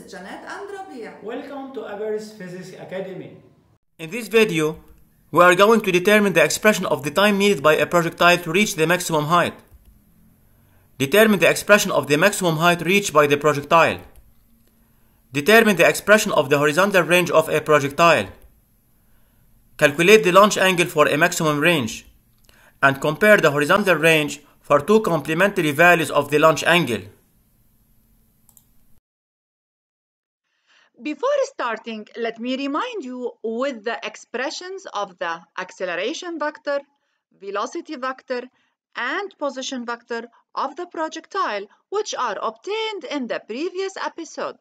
is Janet and Rabia. Welcome to Everest Physics Academy. In this video, we are going to determine the expression of the time needed by a projectile to reach the maximum height. Determine the expression of the maximum height reached by the projectile. Determine the expression of the horizontal range of a projectile. Calculate the launch angle for a maximum range. And compare the horizontal range for two complementary values of the launch angle. Before starting, let me remind you with the expressions of the acceleration vector, velocity vector, and position vector of the projectile, which are obtained in the previous episode.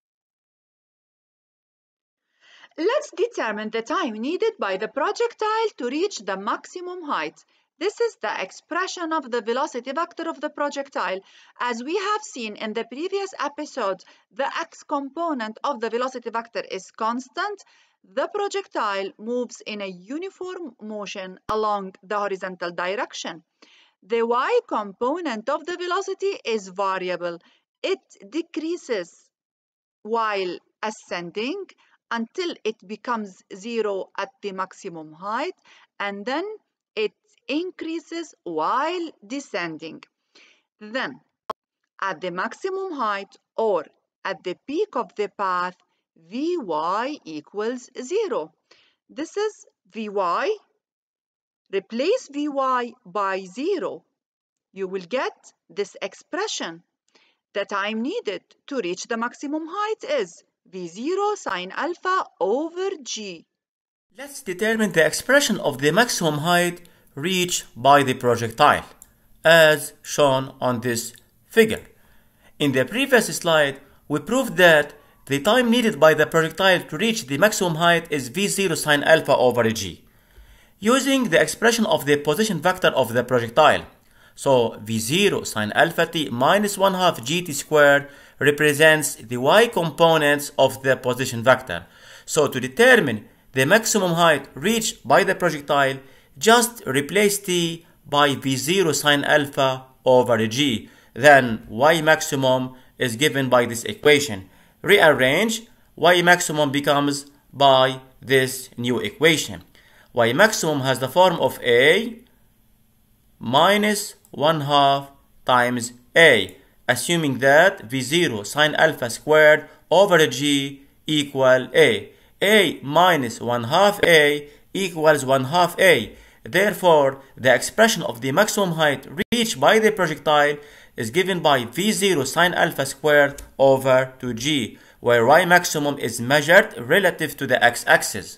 Let's determine the time needed by the projectile to reach the maximum height. This is the expression of the velocity vector of the projectile. As we have seen in the previous episode, the x component of the velocity vector is constant. The projectile moves in a uniform motion along the horizontal direction. The y component of the velocity is variable. It decreases while ascending until it becomes 0 at the maximum height, and then it increases while descending. Then, at the maximum height or at the peak of the path, Vy equals 0. This is Vy. Replace Vy by 0. You will get this expression. The time needed to reach the maximum height is V0 sine alpha over g. Let's determine the expression of the maximum height reached by the projectile, as shown on this figure. In the previous slide, we proved that the time needed by the projectile to reach the maximum height is V0 sine alpha over g, using the expression of the position vector of the projectile. So V0 sine alpha t minus 1/2 gt squared represents the y components of the position vector. So to determine the maximum height reached by the projectile, just replace t by V0 sine alpha over g. Then y maximum is given by this equation. Rearrange, y maximum becomes by this new equation. Y maximum has the form of a minus 1/2 times a, assuming that V0 sine alpha squared over g equal a. A minus 1/2 a equals 1/2 a. Therefore, the expression of the maximum height reached by the projectile is given by V0 sine alpha squared over 2g, where y maximum is measured relative to the x-axis.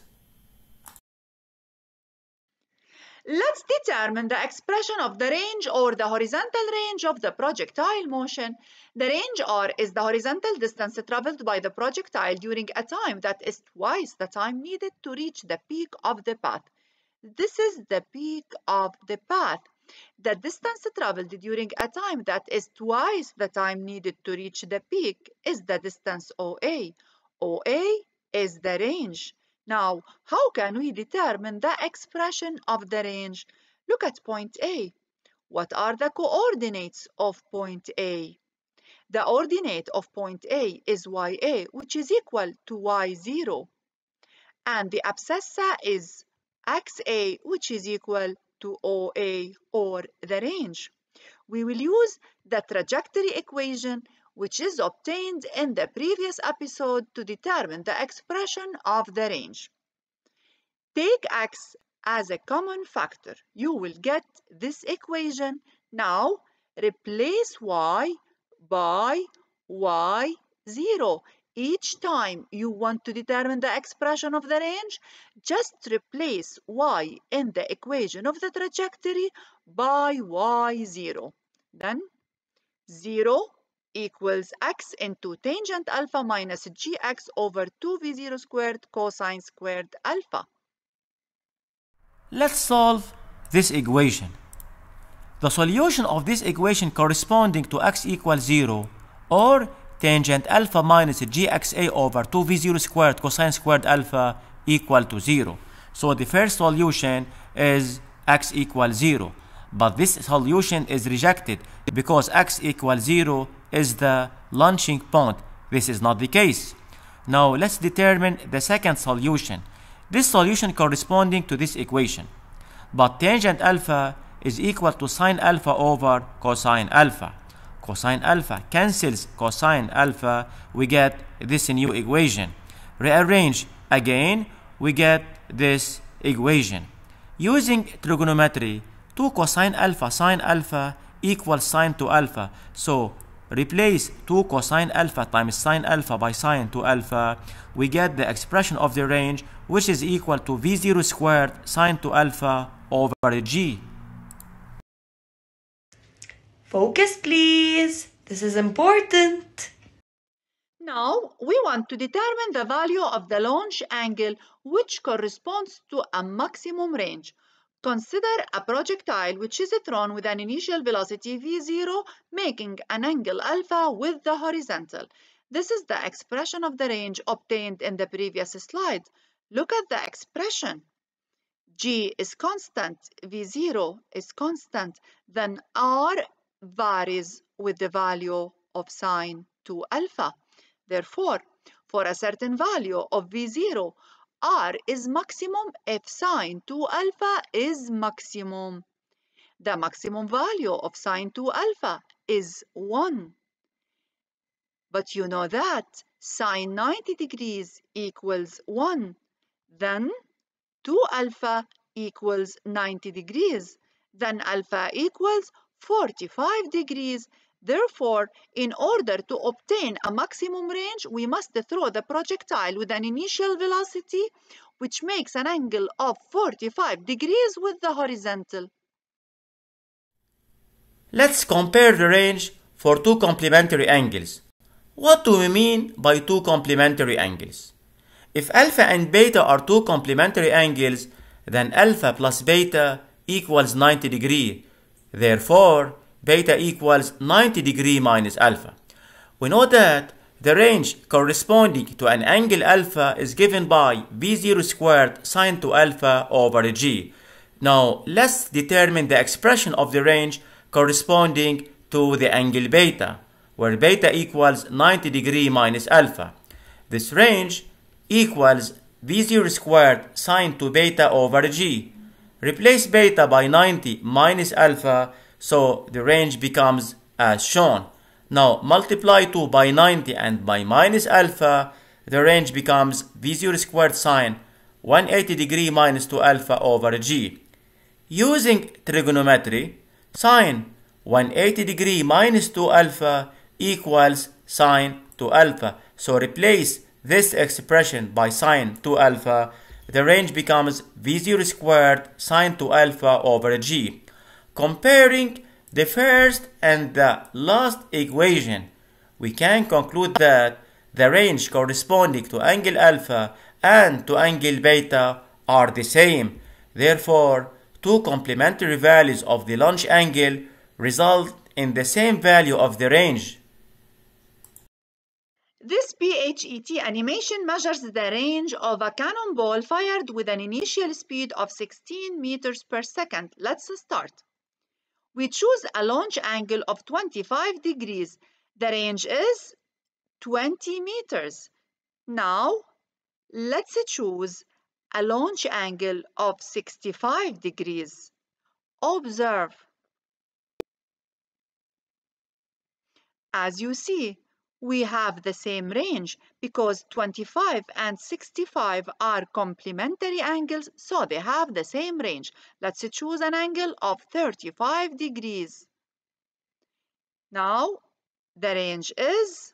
Let's determine the expression of the range or the horizontal range of the projectile motion. The range r is the horizontal distance traveled by the projectile during a time that is twice the time needed to reach the peak of the path. This is the peak of the path. The distance traveled during a time that is twice the time needed to reach the peak is the distance OA. OA is the range. Now, how can we determine the expression of the range? Look at point A. What are the coordinates of point A? The ordinate of point A is YA, which is equal to Y0. And the abscissa is XA, which is equal to OA, or the range. We will use the trajectory equation, which is obtained in the previous episode, to determine the expression of the range. Take x as a common factor. You will get this equation. Now, replace y by y0. Each time you want to determine the expression of the range, just replace y in the equation of the trajectory by y0. Then 0 equals x into tangent alpha minus gx over 2v0 squared cosine squared alpha. Let's solve this equation. The solution of this equation corresponding to x equals 0 or tangent alpha minus gxa over 2v0 squared cosine squared alpha equal to 0. So the first solution is x equals 0. But this solution is rejected because x equals 0 is the launching point This is not the case. Now let's determine the second solution. This solution corresponding to this equation. But tangent alpha is equal to sine alpha over cosine alpha. Cosine alpha cancels cosine alpha. We get this new equation. Rearrange again, we get this equation. Using trigonometry, 2 cosine alpha sine alpha equals sine 2 alpha. So replace 2 cosine alpha times sine alpha by sine 2 alpha. We get the expression of the range, which is equal to v0 squared sine 2 alpha over g. Focus, please. This is important. Now, we want to determine the value of the launch angle, which corresponds to a maximum range. Consider a projectile which is thrown with an initial velocity v0, making an angle alpha with the horizontal. This is the expression of the range obtained in the previous slide. Look at the expression. G is constant, v0 is constant, then r varies with the value of sine 2 alpha. Therefore, for a certain value of v0, r is maximum if sine 2 alpha is maximum. The maximum value of sine 2 alpha is 1. But you know that sine 90 degrees equals 1. Then 2 alpha equals 90 degrees. Then alpha equals 45 degrees. Therefore, in order to obtain a maximum range, we must throw the projectile with an initial velocity, which makes an angle of 45 degrees with the horizontal. Let's compare the range for 2 complementary angles. What do we mean by 2 complementary angles? If alpha and beta are 2 complementary angles, then alpha plus beta equals 90 degrees. Therefore, beta equals 90 degrees minus alpha. We know that the range corresponding to an angle alpha is given by v0 squared sine 2 alpha over g. Now, let's determine the expression of the range corresponding to the angle beta, where beta equals 90 degrees minus alpha. This range equals v0 squared sine 2 beta over g. Replace beta by 90 minus alpha, so the range becomes as shown. Now multiply 2 by 90 and by minus alpha, the range becomes v0 squared sine 180 degrees minus 2 alpha over g. Using trigonometry, sine 180 degrees minus 2 alpha equals sine 2 alpha. So replace this expression by sine 2 alpha, the range becomes v0 squared sine 2 alpha over g. Comparing the first and the last equation, we can conclude that the range corresponding to angle alpha and to angle beta are the same. Therefore, 2 complementary values of the launch angle result in the same value of the range. This PHET animation measures the range of a cannonball fired with an initial speed of 16 meters per second. Let's start. We choose a launch angle of 25 degrees. The range is 20 meters. Now, let's choose a launch angle of 65 degrees. Observe. As you see, we have the same range because 25 and 65 are complementary angles, so they have the same range. Let's choose an angle of 35 degrees. Now, the range is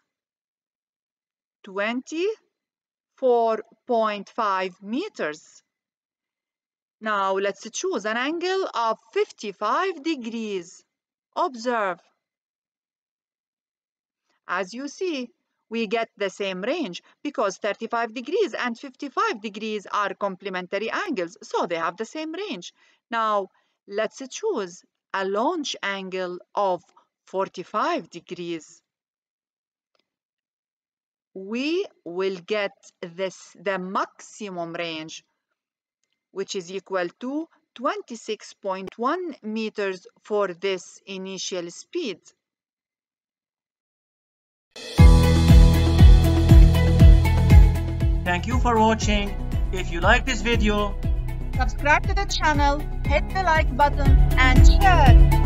24.5 meters. Now, let's choose an angle of 55 degrees. Observe. As you see, we get the same range because 35 degrees and 55 degrees are complementary angles, so they have the same range. Now, let's choose a launch angle of 45 degrees. We will get the maximum range, which is equal to 26.1 meters for this initial speed. for watching. If you like this video, subscribe to the channel, hit the like button and share.